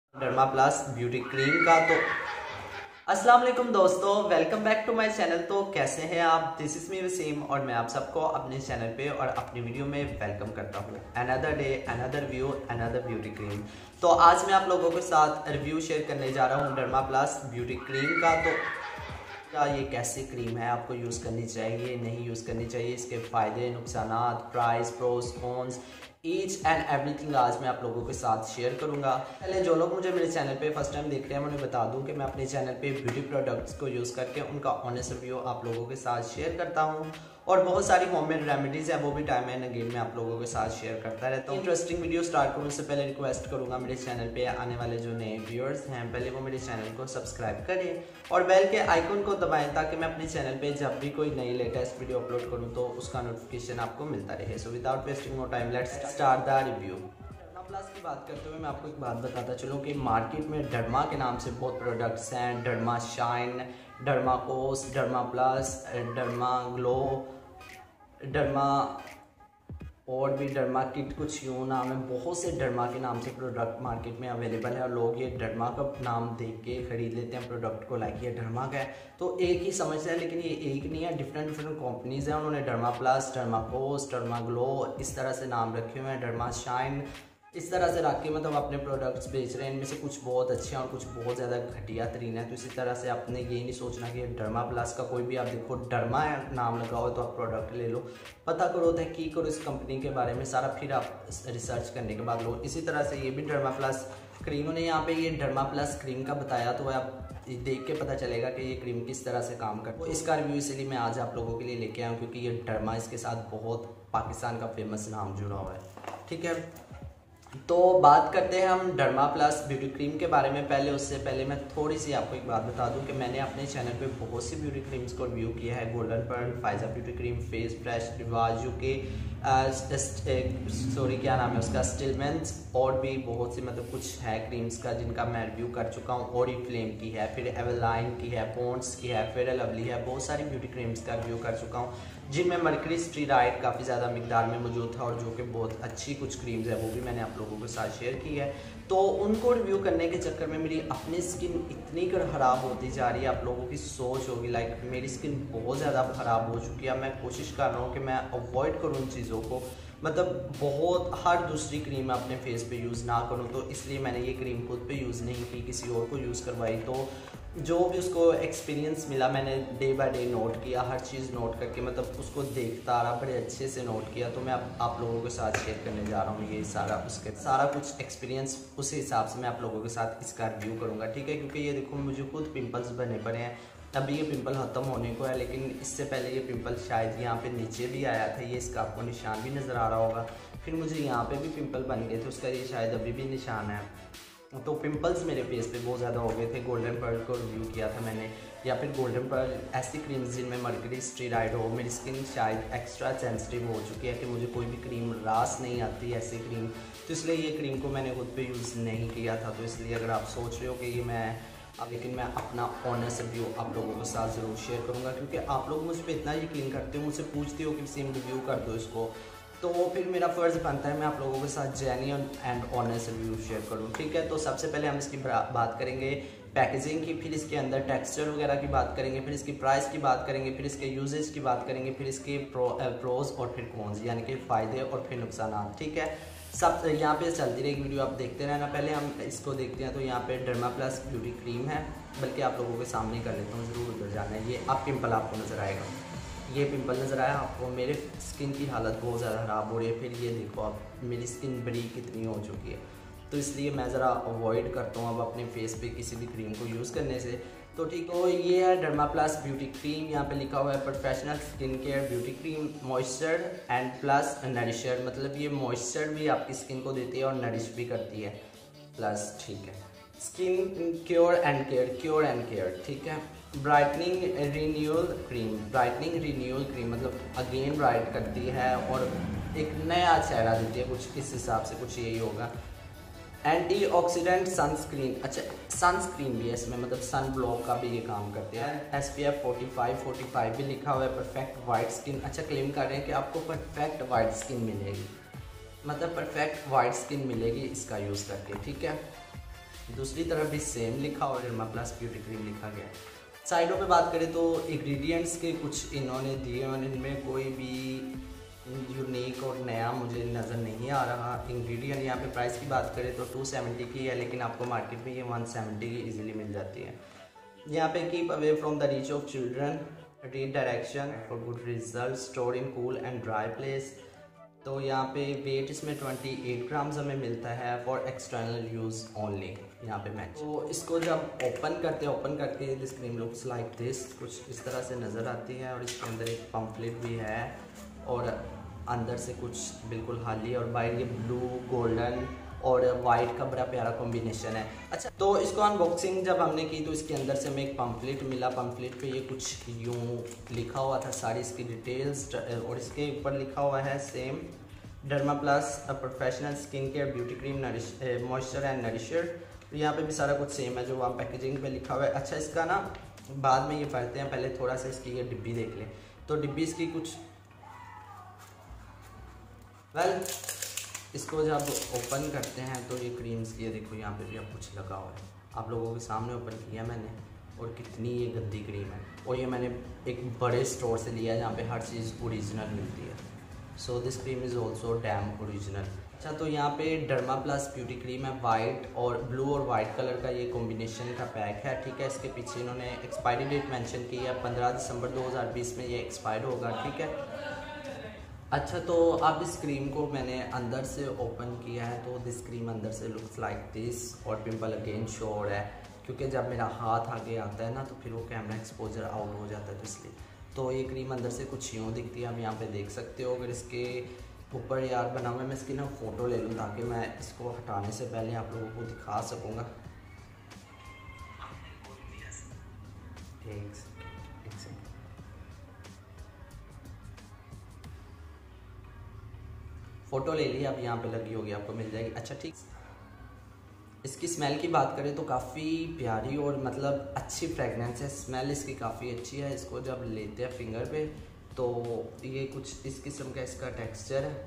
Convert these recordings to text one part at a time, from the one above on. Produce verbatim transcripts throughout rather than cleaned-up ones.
Derma Plus beauty cream का। तो अस्सलाम वालेकुम दोस्तों, welcome back to my channel. तो कैसे हैं आप? दिस इज मी वसीम और मैं आप सबको अपने चैनल पे और अपनी वीडियो में वेलकम करता हूँ। Another day, another view, another beauty cream. तो आज मैं आप लोगों के साथ रिव्यू शेयर करने जा रहा हूँ डर्मा प्लस ब्यूटी क्रीम का। तो क्या ये कैसी क्रीम है, आपको यूज़ करनी चाहिए, नहीं यूज़ करनी चाहिए, इसके फ़ायदे, नुकसान, price, pros, cons, each and everything आज मैं आप लोगों के साथ शेयर करूंगा। पहले जो लोग मुझे मेरे चैनल पे फर्स्ट टाइम देख रहे हैं, मैं उन्हें बता दूं कि मैं अपने चैनल पे ब्यूटी प्रोडक्ट्स को यूज़ करके उनका ऑनेस्ट रिव्यू आप लोगों के साथ शेयर करता हूं और बहुत सारी होममेड रेमेडीज़ है वो भी टाइम एंड अगेन मैं आप लोगों के साथ शेयर करता रहता हूँ। इंटरेस्टिंग वीडियो स्टार्ट करूँ उससे पहले रिक्वेस्ट करूँगा, मेरे चैनल पे आने वाले जो नए व्यूअर्स हैं पहले वो मेरे चैनल को सब्सक्राइब करें और बेल के आइकन को दबाएं ताकि मैं अपने चैनल पे जब भी कोई नई लेटेस्ट वीडियो अपलोड करूँ तो उसका नोटिफिकेशन आपको मिलता रहे। So without wasting more time let's start the review. Derma Plus की बात करते हुए मैं आपको एक बात बताता चलूँ कि मार्केट में डर्मा के नाम से बहुत प्रोडक्ट्स हैं। Derma Shine, Derma Cos, Derma Plus, Derma Glow, Derma और भी डर्मा किट, कुछ यूँ नाम है। बहुत से डर्मा के नाम से प्रोडक्ट मार्केट में अवेलेबल है और लोग ये डर्मा का नाम देख के ख़रीद लेते हैं प्रोडक्ट को, लाइक ये डर्मा का है तो एक ही समझते हैं, लेकिन ये एक नहीं है, डिफरेंट डिफरेंट कंपनीज़ हैं। उन्होंने Derma Plus, Derma Cos, Derma Glow इस तरह से नाम रखे हुए हैं, डर्मा शाइन इस तरह से रख के मतलब अपने प्रोडक्ट्स बेच रहे हैं। इनमें से कुछ बहुत अच्छे हैं और कुछ बहुत ज़्यादा घटिया तरीन है। तो इसी तरह से आपने ये नहीं सोचना कि डर्मा प्लस का कोई भी आप देखो डर्मा नाम लगा हो तो आप प्रोडक्ट ले लो, पता करो, तहकीक करो इस कंपनी के बारे में सारा, फिर आप रिसर्च करने के बाद लो। इसी तरह से ये भी डर्मा प्लस क्रीम, उन्हें यहाँ पे ये डर्मा प्लस क्रीम का बताया तो आप देख के पता चलेगा कि ये क्रीम किस तरह से काम करती है। तो इसका रिव्यू इसलिए मैं आज आप लोगों के लिए लेके आया हूँ क्योंकि ये डर्मा इसके साथ बहुत पाकिस्तान का फेमस नाम जुड़ा हुआ है। ठीक है, तो बात करते हैं हम डर्मा प्लस ब्यूटी क्रीम के बारे में। पहले उससे पहले मैं थोड़ी सी आपको एक बात बता दूं कि मैंने अपने चैनल पे बहुत सी ब्यूटी क्रीम्स को रिव्यू किया है। Golden Pearl, Faiza beauty cream, Face Fresh, Rivaj UK, sorry क्या नाम है उसका, स्टिलमेंस, और भी बहुत सी मतलब कुछ है क्रीम्स का जिनका मैं रिव्यू कर चुका हूँ। ओरी फ्लेम की है, फिर एवरलाइन की है, पॉन्ड्स की है, फेयर लवली है, बहुत सारी ब्यूटी क्रीम्स का रिव्यू कर चुका हूँ जिनमें मर्करी स्टेरॉइड काफ़ी ज़्यादा मिकदार में मौजूद था और जो कि बहुत अच्छी कुछ क्रीम्स है वो भी मैंने आप लोगों के साथ शेयर की है। तो उनको रिव्यू करने के चक्कर में मेरी अपनी स्किन इतनी कर ख़राब होती जा रही है, आप लोगों की सोच होगी लाइक मेरी स्किन बहुत ज़्यादा ख़राब हो चुकी है। मैं कोशिश कर रहा हूँ कि मैं अवॉइड करूँ उन चीज़ों को, मतलब बहुत हर दूसरी क्रीम मैं अपने फेस पे यूज़ ना करूँ, तो इसलिए मैंने ये क्रीम खुद पे यूज़ नहीं की, किसी और को यूज़ करवाई। तो जो भी उसको एक्सपीरियंस मिला मैंने डे बाय डे नोट किया, हर चीज़ नोट करके मतलब उसको देखता रहा, बड़े अच्छे से नोट किया। तो मैं आप, आप लोगों के साथ शेयर करने जा रहा हूँ ये सारा उसके सारा कुछ एक्सपीरियंस, उस हिसाब से मैं आप लोगों के साथ इसका रिव्यू करूँगा। ठीक है, क्योंकि ये देखो मुझे खुद पिंपल्स बने पड़े हैं, अभी ये पिंपल ख़त्म होने को है, लेकिन इससे पहले ये पिंपल शायद यहाँ पे नीचे भी आया था, ये इसका आपको निशान भी नज़र आ रहा होगा। फिर मुझे यहाँ पे भी पिंपल बन गए थे, उसका ये शायद अभी भी निशान है। तो पिंपल्स मेरे फेस पे बहुत ज़्यादा हो गए थे। गोल्डन पर्ल को रिव्यू किया था मैंने, या फिर गोल्डन पर्ल ऐसी क्रीम्स जिनमें मर्करी स्टेरॉइड हो। मेरी स्किन शायद एक्स्ट्रा सेंसिटिव हो चुकी है कि मुझे कोई भी क्रीम रास नहीं आती ऐसी क्रीम, तो इसलिए ये क्रीम को मैंने खुद पे यूज़ नहीं किया था। तो इसलिए अगर आप सोच रहे हो कि ये मैं अब, लेकिन मैं अपना ऑनेस्ट रिव्यू आप लोगों के साथ ज़रूर शेयर करूँगा क्योंकि आप लोग मुझ पर इतना यकीन करते हो, मुझसे पूछते हो कि सेम रिव्यू कर दो इसको, तो फिर मेरा फ़र्ज़ बनता है मैं आप लोगों के साथ genuine and honest review share करूँ। ठीक है, तो सबसे पहले हम इसकी बात करेंगे पैकेजिंग की, फिर इसके अंदर टेक्सचर वगैरह की बात करेंगे, फिर इसकी प्राइस की बात करेंगे, फिर इसके यूजेज की बात करेंगे, फिर इसके प्रो प्रोज और फिर कॉन्स यानी कि फ़ायदे और फिर नुकसान। ठीक है, सब यहाँ पे चलती रहेगी वीडियो, आप देखते रहना। पहले हम इसको देखते हैं। तो यहाँ पे डर्मा प्लस ब्यूटी क्रीम है, बल्कि आप लोगों के सामने कर लेता हूँ, ज़रूर उधर जाना है। ये आप पिंपल आपको नज़र आएगा, ये पिंपल नज़र आया आपको, मेरे स्किन की हालत बहुत ज़्यादा ख़राब हो रही है। फिर ये देखो आप मेरी स्किन बड़ी कितनी हो चुकी है, तो इसलिए मैं ज़रा अवॉइड करता हूँ अब अपने फेस पे किसी भी क्रीम को यूज़ करने से। तो ठीक, तो ये है डर्मा प्लस ब्यूटी क्रीम, यहाँ पे लिखा हुआ है professional skin care beauty cream, moisture and plus nourisher, मतलब ये मॉइस्चर भी आपकी स्किन को देती है और नरिश भी करती है प्लस। ठीक है, skin cure and care, cure and care. ठीक है, brightening renewal cream, brightening renewal cream मतलब अगेन ब्राइट करती है और एक नया चेहरा देती है, कुछ इस हिसाब से कुछ यही होगा। एंटीऑक्सीडेंट सनस्क्रीन, अच्छा सनस्क्रीन भी है इसमें, मतलब सन ब्लॉक का भी ये काम करते हैं। एस पी एफ फोर्टी फाइव फोर्टी फाइव भी लिखा हुआ है। परफेक्ट वाइट स्किन, अच्छा क्लेम कर रहे हैं कि आपको परफेक्ट वाइट स्किन मिलेगी, मतलब परफेक्ट वाइट स्किन मिलेगी इसका यूज़ करके। ठीक है, दूसरी तरफ भी सेम लिखा और डर्मा प्लस ब्यूटी क्रीम लिखा गया है। साइडों पे बात करें तो इंग्रेडिएंट्स के कुछ इन्होंने दिए और इनमें कोई भी यूनिक और नया मुझे नज़र नहीं आ रहा। इंग्रेडिएंट यहाँ पे प्राइस की बात करें तो टू सेवेंटी की है, लेकिन आपको मार्केट में ये वन सेवेंटी की इजीली मिल जाती है। यहाँ पे keep away from the reach of children, read direction for good result, store in cool and dry place. तो यहाँ पे वेट इसमें अट्ठाईस ग्राम्स हमें मिलता है फॉर एक्सटर्नल यूज़ ओनली। यहाँ पे मैच तो इसको जब ओपन करते हैं ओपन करके this cream looks like this, कुछ इस तरह से नज़र आती है और इसके अंदर एक पम्फलेट भी है और अंदर से कुछ बिल्कुल खाली और बाहर ये ब्लू गोल्डन और वाइट का बड़ा प्यारा कॉम्बिनेशन है। अच्छा, तो इसको अनबॉक्सिंग जब हमने की तो इसके अंदर से हमें एक पम्फलेट मिला। पम्फलेट पे ये कुछ यूँ लिखा हुआ था सारी इसकी डिटेल्स और इसके ऊपर लिखा हुआ है same Derma Plus a professional skin care beauty cream moisture and nourisher. यहाँ पे भी सारा कुछ सेम है जो वहाँ पैकेजिंग पे लिखा हुआ है। अच्छा, इसका ना बाद में ये पढ़ते हैं, पहले थोड़ा सा इसकी ये डिब्बी देख लें। तो डिब्बी इसकी कुछ वेल well, इसको जब ओपन करते हैं तो ये क्रीम्स की, ये देखो यहाँ पे भी अब कुछ लगा हुआ है। आप लोगों के सामने ओपन किया मैंने और कितनी ये गंदी क्रीम है। और ये मैंने एक बड़े स्टोर से लिया है जहाँ पे हर चीज़ ओरिजिनल मिलती है। So this cream is also damn original. अच्छा, तो यहाँ पे डर्मा प्लस ब्यूटी क्रीम है, वाइट और ब्लू और वाइट कलर का ये कॉम्बिनेशन का पैक है। ठीक है, इसके पीछे इन्होंने एक्सपायरी डेट मेंशन की है, पंद्रह दिसंबर दो हज़ार बीस में ये एक्सपायर होगा। ठीक है। अच्छा, तो अब इस क्रीम को मैंने अंदर से ओपन किया है तो दिस क्रीम अंदर से लुक्स लाइक दिस और पिंपल अगेन शोर है, क्योंकि जब मेरा हाथ आगे आता है ना तो फिर वो कैमरा एक्सपोजर आउट हो जाता है, तो इसलिए तो ये क्रीम अंदर से कुछ यूँ दिखती है। आप यहाँ पे देख सकते हो। अगर इसके ऊपर यार बना हुआ है, मैं इसकी ना फ़ोटो ले लूँ ताकि मैं इसको हटाने से पहले आप लोगों को दिखा सकूँगा। एक सेकेंड, फ़ोटो ले ली, अब यहाँ पे लगी होगी, आपको मिल जाएगी। अच्छा, ठीक। इसकी स्मेल की बात करें तो काफ़ी प्यारी और मतलब अच्छी फ्रेगनेंस है। स्मेल इसकी काफ़ी अच्छी है। इसको जब लेते हैं फिंगर पे तो ये कुछ इस किस्म का इसका टेक्सचर है,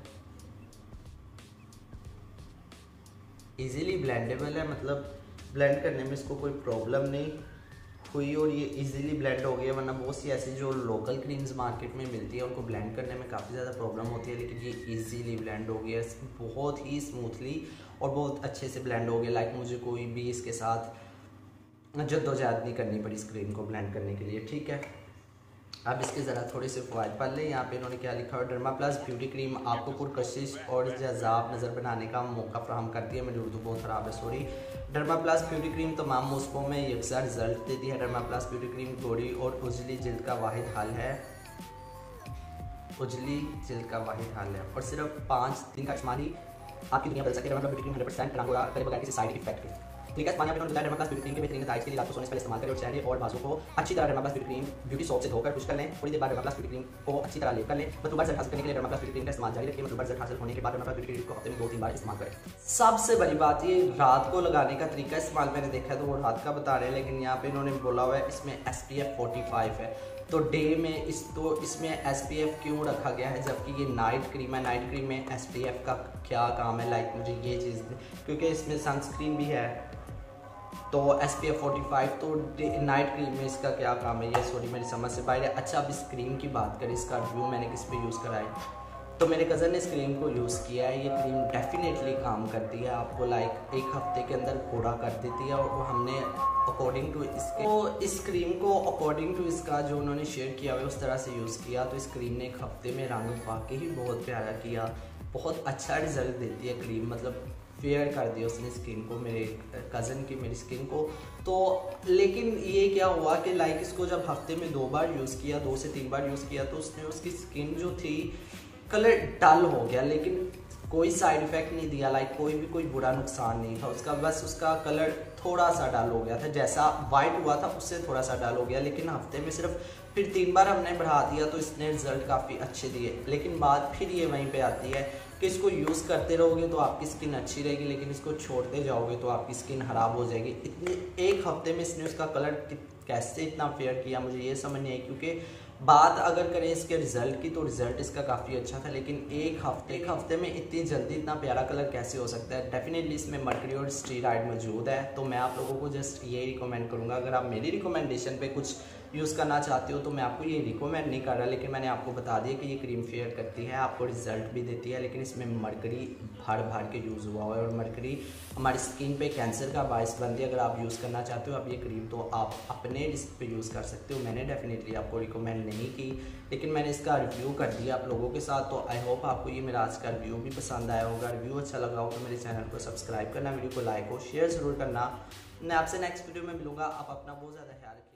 इजीली ब्लेंडेबल है, मतलब ब्लेंड करने में इसको कोई प्रॉब्लम नहीं हुई और ये इजीली ब्लेंड हो गया। वरना बहुत सी ऐसी जो लोकल क्रीम्स मार्केट में मिलती है उनको ब्लेंड करने में काफ़ी ज़्यादा प्रॉब्लम होती है, लेकिन ये इजीली ब्लेंड हो गया बहुत ही स्मूथली और बहुत अच्छे से ब्लेंड हो गया। लाइक मुझे कोई भी इसके साथ जद्दोजहद नहीं करनी पड़ी इस क्रीम को ब्लेंड करने के लिए। ठीक है, अब इसके ज़रा थोड़े से फ़वाइद पढ़ लें। यहाँ पे इन्होंने क्या लिखा है, डर्मा प्लस ब्यूटी क्रीम आपको पुरकशिश और जज़ाब नज़र बनाने का मौका फ्राहम करती है। मेरी उर्दू बहुत ख़राब है, sorry. Derma Plus beauty cream तमाम मौसमों में यकसा रिजल्ट देती है। डर्मा प्लस ब्यूटी क्रीम गोरी और उजली जिल्द का वाहिद हल है उजली जिल्द का वाहिद हल है और सिर्फ पाँच दिन का इस्तेमाल ही आपकी दुनिया बदल सकती है। Derma Plus beauty cream hundred percent रंग करे बगैर किसी साइड इफेक्ट के। ठीक है, पानी में डर्मा प्लस ब्यूटी क्रीम के बेहतरीन नताइज के लिए रात को सोने से पहले इस्तेमाल करें और चेहरे और बाजू को अच्छी तरह Derma Plus beauty cream beauty soap से धोकर खुश कर लें। थोड़ी देर बाद डर्मा प्लस ब्यूटी क्रीम को अच्छी तरह लेप कर लें। मतलूबा रिजल्ट हासिल करने के लिए डर्मा प्लस ब्यूटी क्रीम का इस्तेमाल जारी रखें। मतलूबा रिजल्ट हासिल होने के बाद डर्मा प्लस ब्यूटी क्रीम को हफ्ते में दो तीन बार इस्तेमाल करें। सबसे बड़ी बात ये रात को लगाने का तरीका इस्तेमाल मैंने देखा है तो वो रात का बता रहे हैं, लेकिन यहाँ पे इन्होंने बोला हुआ है इसमें एस पी एफ फोर्टी फाइव है। तो डे में इस तो इसमें एस पी एफ क्यों रखा गया है जबकि ये नाइट क्रीम है। नाइट क्रीम में एस पी एफ का क्या काम है? लाइक मुझे ये चीज़, क्योंकि इसमें सनस्क्रीन भी है तो एस पी एफ फोर्टी फाइव, तो नाइट क्रीम में इसका क्या काम है? ये सॉरी मेरी समझ से बाहर है। अच्छा, अब इस क्रीम की बात करें, इसका रिव्यू मैंने किस पे यूज़ करा है तो मेरे कज़न ने इस क्रीम को यूज़ किया है। ये क्रीम डेफिनेटली काम करती है, आपको लाइक एक हफ्ते के अंदर पूरा कर देती है। और हमने अकॉर्डिंग टू इसके तो इस क्रीम को अकॉर्डिंग टू इसका जो उन्होंने शेयर किया हुआ उस तरह से यूज़ किया तो इस क्रीम ने एक हफ्ते में रंग वाकई ही बहुत प्यारा किया, बहुत अच्छा रिजल्ट देती है क्रीम, मतलब फेयर कर दिया उसने स्किन को, मेरे कज़न की मेरी स्किन को। तो लेकिन ये क्या हुआ कि लाइक इसको जब हफ्ते में दो बार यूज़ किया, दो से तीन बार यूज़ किया तो उसने उसकी स्किन जो थी कलर डल हो गया, लेकिन कोई साइड इफ़ेक्ट नहीं दिया, लाइक कोई भी कोई बुरा नुकसान नहीं था उसका, बस उसका कलर थोड़ा सा डल हो गया था, जैसा वाइट हुआ था उससे थोड़ा सा डल हो गया। लेकिन हफ्ते में सिर्फ फिर तीन बार हमने बढ़ा दिया तो इसने रिजल्ट काफ़ी अच्छे दिए। लेकिन बात फिर ये वहीं पे आती है कि इसको यूज़ करते रहोगे तो आपकी स्किन अच्छी रहेगी, लेकिन इसको छोड़ते जाओगे तो आपकी स्किन ख़राब हो जाएगी। इतने एक हफ्ते में इसने उसका कलर कैसे इतना फेयर किया मुझे ये समझ नहीं आई, क्योंकि बात अगर करें इसके रिज़ल्ट की, तो रिज़ल्ट इसका काफ़ी अच्छा था, लेकिन एक हफ्ते एक हफ्ते में इतनी जल्दी इतना प्यारा कलर कैसे हो सकता है। डेफिनेटली इसमें मर्करी और स्टीरॉयड मौजूद है। तो मैं आप लोगों को जस्ट ये रिकमेंड करूँगा, अगर आप मेरी रिकमेंडेशन पे कुछ यूज़ करना चाहते हो तो मैं आपको ये रिकमेंड नहीं कर रहा, लेकिन मैंने आपको बता दिया कि ये क्रीम फेयर करती है, आपको रिजल्ट भी देती है, लेकिन इसमें मर्करी भर भर के यूज़ हुआ हुआ है और मर्करी हमारी स्किन पे कैंसर का बायस बनती है। अगर आप यूज़ करना चाहते हो अब ये क्रीम, तो आप अपने रिस्क पे यूज़ कर सकते हो। मैंने डेफिनेटली आपको रिकमेंड नहीं की, लेकिन मैंने इसका रिव्यू कर दिया आप लोगों के साथ। तो आई होप आपको ये मेरा आज का रिव्यू भी पसंद आया होगा। रिव्यू अच्छा लगा हो तो मेरे चैनल को सब्सक्राइब करना, वीडियो को लाइक और शेयर ज़रूर करना। मैं आपसे नेक्स्ट वीडियो में मिलूँगा। आप अपना बहुत ज़्यादा ख्याल रखिए।